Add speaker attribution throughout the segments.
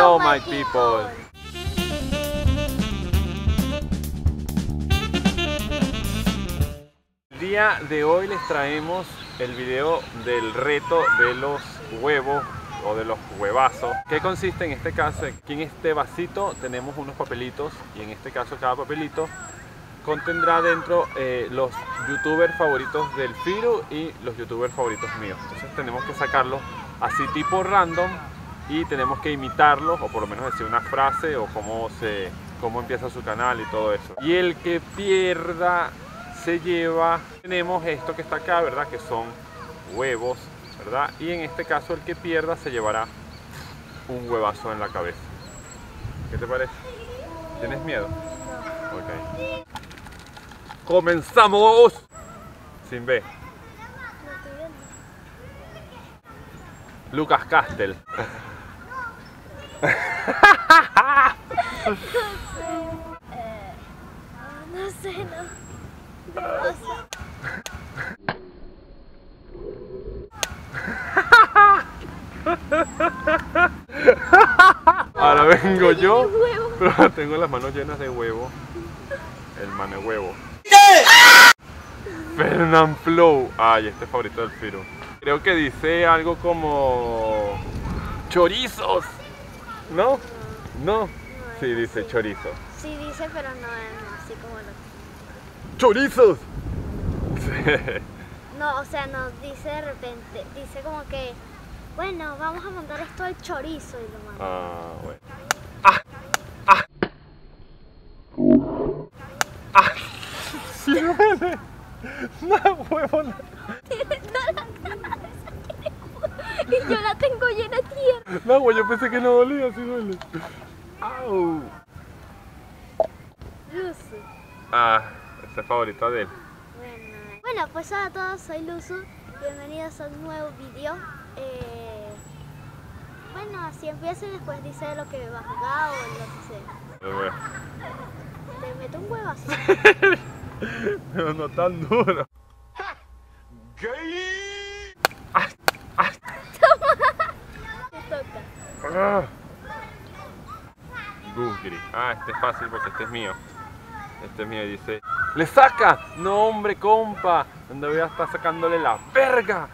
Speaker 1: Hello my people. El día de hoy les traemos el video del reto de los huevos o de los huevazos. ¿Qué consiste en este caso? Aquí en este vasito tenemos unos papelitos y en este caso cada papelito contendrá dentro los youtubers favoritos del Firu y los youtubers favoritos míos. Entonces tenemos que sacarlos así tipo random y tenemos que imitarlos o por lo menos decir una frase o cómo empieza su canal y todo eso. Y el que pierda se lleva, tenemos esto que está acá, ¿verdad? Que son huevos, ¿verdad? Y en este caso el que pierda se llevará un huevazo en la cabeza. ¿Qué te parece? ¿Tienes miedo? Ok. ¡Comenzamos! Sin B. Lucas Castel.
Speaker 2: No sé, no.
Speaker 1: Ahora vengo yo, pero tengo las manos llenas de huevo. El mane huevo. Fernand Flow. Ay, este es favorito del Firu. Creo que dice algo como chorizos. ¿No? ¿No? Sí, dice chorizo.
Speaker 2: Sí dice, pero no es así como lo...
Speaker 1: ¡Chorizos! Sí.
Speaker 2: No, o sea, no dice de repente, dice como que, bueno, vamos a mandar esto al chorizo y lo manda.
Speaker 1: Ah, bueno. ¡Ah! ¡Ah! ¡Ah! ¡Sí duele! ¡No, huevo! No.
Speaker 2: Y yo la tengo llena de tierra.
Speaker 1: No, güey, yo pensé que no dolía, sí duele. ¡Au!
Speaker 2: Luzu.
Speaker 1: Ah, ese es favorito de él.
Speaker 2: Bueno, pues hola a todos, soy Luzu. Bienvenidos a un nuevo video. Bueno, así empieza y después dice lo que va a jugar o lo que sea. Te meto un huevazo.
Speaker 1: Pero no tan duro. ¡Gay! ¡Ah! ¡Ah!
Speaker 2: Te toca.
Speaker 1: ¡Ah! Gugri. Ah, este es fácil porque este es mío. Este es mío y dice: ¡le saca! No, hombre, compa. ¿Dónde voy a estar sacándole la verga?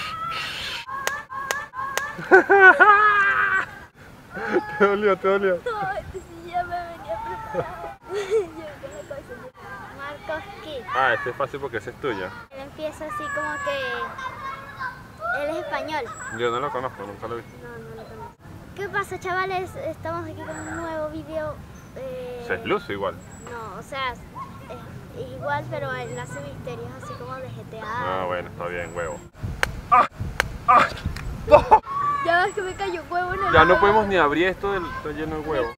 Speaker 1: Te dolió, te dolió.
Speaker 2: No, este sí ya me venía preparado. Yo con la cosa. Marcos Kid.
Speaker 1: Ah, este es fácil porque ese es tuyo.
Speaker 2: Él empieza así como que... Él es español.
Speaker 1: Yo no lo conozco, nunca lo he visto.
Speaker 2: No, no lo conozco. ¿Qué pasa, chavales? Estamos aquí con un nuevo video.
Speaker 1: Es Luzu igual.
Speaker 2: No, o sea, es igual, pero él hace misterios así como de GTA.
Speaker 1: Ah, bueno, está bien, huevo. ¡Ah! ¡Ah! ¡No!
Speaker 2: Ya ves que me cayó un huevo en el
Speaker 1: Ya no
Speaker 2: huevo.
Speaker 1: podemos ni abrir esto, está lleno de huevo.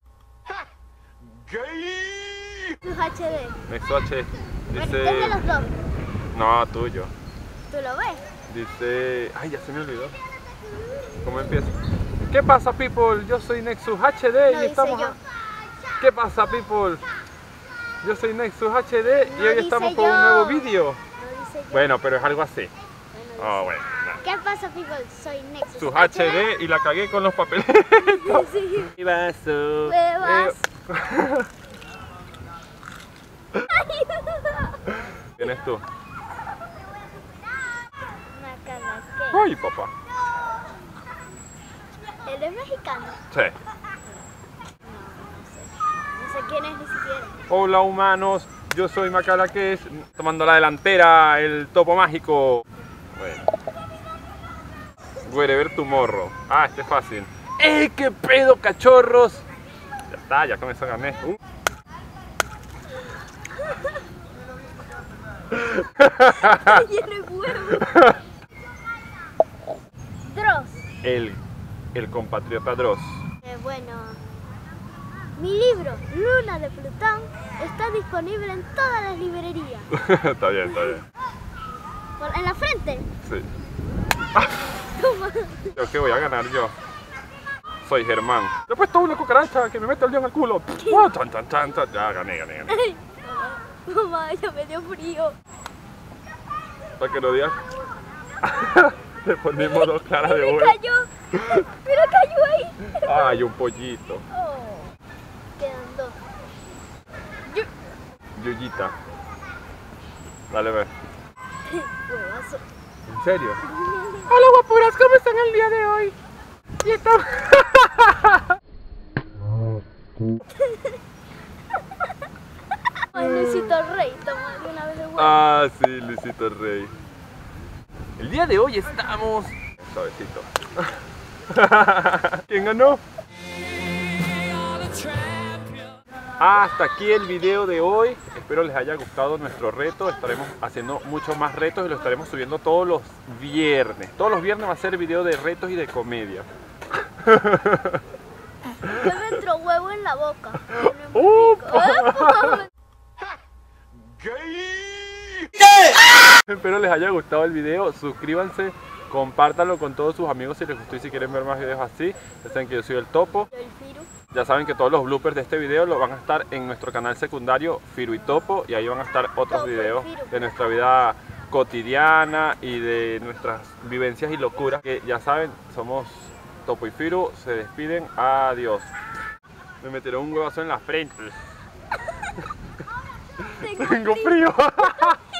Speaker 1: ¡Gay!
Speaker 2: Sus HD.
Speaker 1: Nexo H
Speaker 2: Bueno,
Speaker 1: dice...
Speaker 2: este es de los dos.
Speaker 1: No, tuyo.
Speaker 2: ¿Tú lo ves?
Speaker 1: Dice... Ay, ya se me olvidó. ¿Cómo empieza? ¿Qué pasa, people? Yo soy Nexus HD
Speaker 2: No,
Speaker 1: y estamos...
Speaker 2: dice yo.
Speaker 1: ¿Qué pasa, people? Yo soy Nexus HD y
Speaker 2: No,
Speaker 1: hoy
Speaker 2: dice
Speaker 1: estamos con
Speaker 2: yo.
Speaker 1: un nuevo vídeo.
Speaker 2: No dice yo.
Speaker 1: Bueno, pero es algo así.
Speaker 2: Bueno,
Speaker 1: Oh, bueno.
Speaker 2: ¿qué pasa, people? Soy Nexus
Speaker 1: Sus HD y la cagué con los papeles.
Speaker 2: Sí.
Speaker 1: Huevazo.
Speaker 2: Huevas.
Speaker 1: ¿Quién es tú?
Speaker 2: Macalaque.
Speaker 1: Ay, papá.
Speaker 2: ¿Él es mexicano?
Speaker 1: Sí.
Speaker 2: No sé quién es ni siquiera.
Speaker 1: Hola, humanos. Yo soy Macalaques, tomando la delantera, el topo mágico. Bueno. Wherever tu morro. Ah, este es fácil. ¡Ey, qué pedo, cachorros! Ya está, ya con eso gané.
Speaker 2: Tiene huevo. Dross.
Speaker 1: El compatriota Dross.
Speaker 2: Bueno, mi libro, Luna de Plutón, está disponible en todas las librerías.
Speaker 1: Está bien, está bien.
Speaker 2: En la frente.
Speaker 1: Sí.
Speaker 2: Toma.
Speaker 1: Creo que voy a ganar yo. Soy Germán. Le he puesto una cucaracha que me mete el dedo en el culo. ¡Oh, chan, chan, chan, chan! Ya gané.
Speaker 2: Ay, mamá, ya me dio frío.
Speaker 1: Para que lo digas. Le ponemos dos caras de
Speaker 2: Me
Speaker 1: huevo.
Speaker 2: cayó Mira, cayó ahí.
Speaker 1: Ay, un pollito.
Speaker 2: Oh, quedan dos.
Speaker 1: Yuyita. Dale, ve.
Speaker 2: Huevazo.
Speaker 1: ¿En serio? Hola, guapuras, ¿cómo están el día de hoy? Y estamos...
Speaker 2: Ay, Luisito Rey, toma de una vez de huevo.
Speaker 1: Ah, sí, Luisito Rey. El día de hoy estamos... Suavecito. ¿Quién ganó? Hasta aquí el video de hoy. Espero les haya gustado nuestro reto. Estaremos haciendo muchos más retos y lo estaremos subiendo todos los viernes. Todos los viernes va a ser video de retos y de comedia.
Speaker 2: Ya me entró huevo en la boca.
Speaker 1: Espero les haya gustado el video. Suscríbanse, compártanlo con todos sus amigos si les gustó y si quieren ver más videos así. Ya saben que yo soy el Topo.
Speaker 2: El Firu.
Speaker 1: Ya saben que todos los bloopers de este video los van a estar en nuestro canal secundario Firu y Topo, y ahí van a estar otros
Speaker 2: Topo y
Speaker 1: videos
Speaker 2: Firu.
Speaker 1: de nuestra vida cotidiana y de nuestras vivencias y locuras, que ya saben, somos Topo y Firu. Se despiden, adiós. Me metieron un huevazo en la frente. Tengo frío.